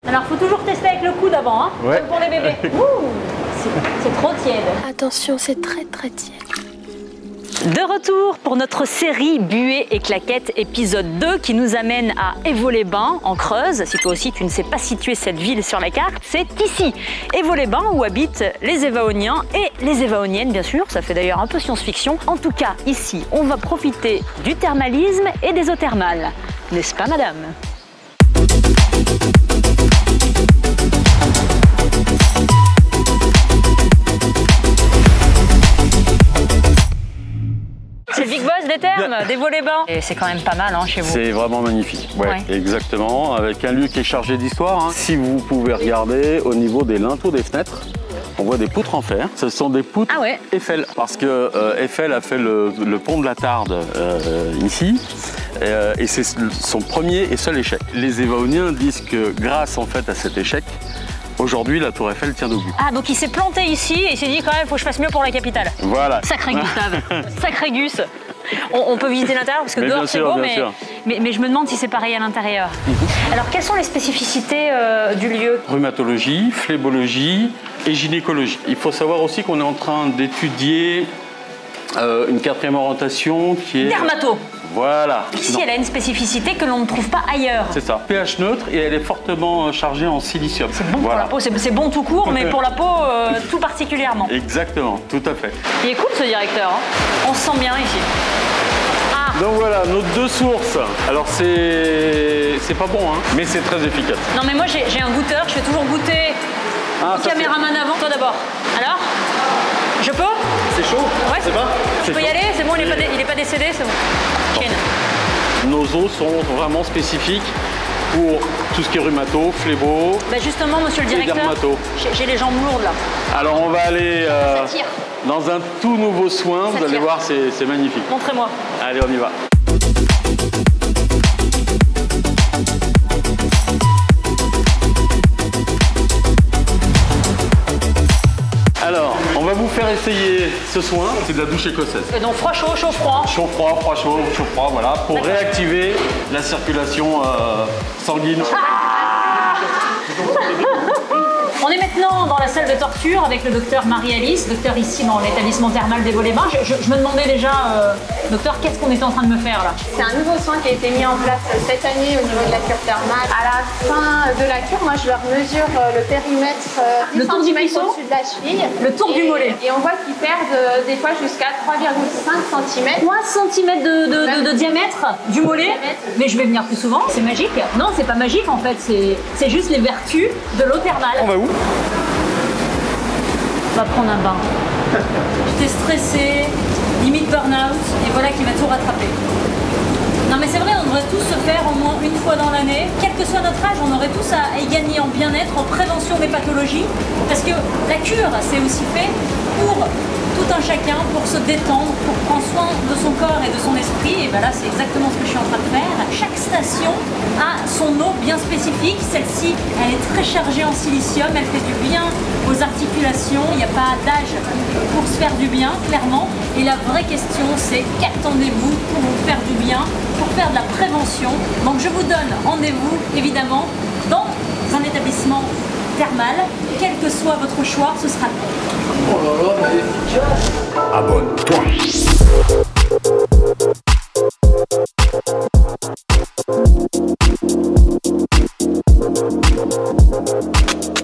Alors, faut toujours tester avec le coude avant, hein, ouais. comme pour les bébés. Ouh, c'est trop tiède. Attention, c'est très tiède. De retour pour notre série Buée et Claquettes épisode 2 qui nous amène à Évaux-les-Bains en Creuse. Si toi aussi tu ne sais pas situer cette ville sur la carte, c'est ici, Évaux-les-Bains, où habitent les Évaoniens et les Évaoniennes bien sûr. Ça fait d'ailleurs un peu science-fiction. En tout cas, ici, on va profiter du thermalisme et des eaux thermales. N'est-ce pas madame ? C'est le big boss des thermes, d'Évaux-les-Bains. Et c'est quand même pas mal hein, chez vous. C'est vraiment magnifique, ouais, exactement, avec un lieu qui est chargé d'histoire. Hein. Si vous pouvez regarder au niveau des linteaux des fenêtres, on voit des poutres en fer. Ce sont des poutres Eiffel, parce que Eiffel a fait le pont de la Tarde ici, et c'est son premier et seul échec. Les Évaoniens disent que grâce en fait à cet échec, aujourd'hui, la tour Eiffel tient debout. Ah, donc il s'est planté ici et il s'est dit quand même, il faut que je fasse mieux pour la capitale. Voilà. Sacré Gustave, sacré Gus. On peut visiter l'intérieur parce que dehors c'est beau, mais je me demande si c'est pareil à l'intérieur. Alors, quelles sont les spécificités du lieu? Rhumatologie, phlébologie et gynécologie. Il faut savoir aussi qu'on est en train d'étudier une quatrième orientation qui est... Dermato. Voilà. Ici, elle a une spécificité que l'on ne trouve pas ailleurs. C'est ça. pH neutre et elle est fortement chargée en silicium. C'est bon pour la peau, c'est bon tout court, mais pour la peau tout particulièrement. Exactement, tout à fait. Il est cool ce directeur, hein. On se sent bien ici. Ah. Donc voilà, nos deux sources. Alors c'est pas bon, hein, mais c'est très efficace. Non mais moi j'ai un goûteur, je fais toujours goûter au caméraman avant. Toi d'abord. Alors? Je peux? C'est chaud? Ouais. C'est pas? Je peux y aller? C'est bon, il est pas décédé, c'est bon. Ken. Nos os sont vraiment spécifiques pour tout ce qui est rhumato, phlébo. Bah justement, monsieur le directeur, j'ai les jambes lourdes là. Alors on va aller dans un tout nouveau soin, vous allez voir, c'est magnifique. Montrez-moi. Allez, on y va. Alors, on va vous faire essayer ce soin, c'est de la douche écossaise. Et donc froid chaud, chaud froid. Chaud froid, froid chaud, chaud froid, voilà, pour réactiver la circulation sanguine. On est maintenant dans la salle de torture avec le docteur Marie-Alice, docteur ici dans l'établissement thermal d'Évaux-les-Bains. Je me demandais déjà, docteur, qu'est-ce qu'on était en train de me faire là? C'est un nouveau soin qui a été mis en place cette année au niveau de la cure thermale. À la fin de la cure, moi je leur mesure le périmètre 10 cm au-dessus de la cheville. Le tour du mollet. Et on voit qu'ils perdent des fois jusqu'à 3,5 cm. 3 cm de diamètre du mollet. Mais je vais venir plus souvent, c'est magique. Non, c'est pas magique en fait, c'est juste les vertus de l'eau thermale. On va où? On va prendre un bain. J'étais stressée, limite burn-out, et voilà qui m'a tout rattrapé. Non mais c'est vrai, on devrait tous se faire au moins une fois dans l'année. Quel que soit notre âge, on aurait tous à y gagner en bien-être, en prévention des pathologies. Parce que la cure, c'est aussi fait pour tout un chacun, pour se détendre, pour prendre soin de son corps et de son esprit. Et ben là, c'est exactement ce que je suis en train de faire. Chaque station a son eau bien spécifique. Celle-ci, elle est très chargée en silicium. Elle fait du bien aux articulations. Il n'y a pas d'âge pour se faire du bien, clairement. Et la vraie question, c'est qu'attendez-vous pour vous faire du bien, pour faire de la prévention. Donc je vous donne rendez-vous, évidemment, dans un établissement thermal. Quel que soit votre choix, ce sera bon. Oh là là, mais efficace. Abonne-toi.